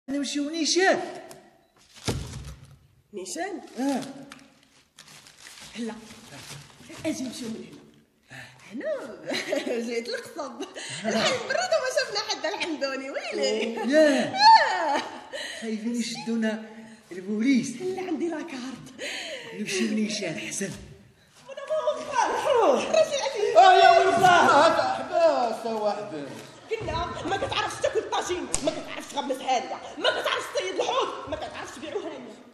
نمشيو نيشان. نيشان؟ هلا اجي نمشيو من هنا. هنا جيت القصب الحين برد وما شفنا حتى الحمدوني. ويلي ياه خايفين يشدونا البوليس. اللي عندي لاكارت. نمشيو نيشان احسن. انا ما نخاف. راسي عليك. يا ولد هذا حباس وحده. قلنا ما كتعرفش تاكل طاجين، ما كتعرفش تغمس هانيه، ما كتعرفش تصيد الحوت، ما كتعرفش تبيعو هانيه.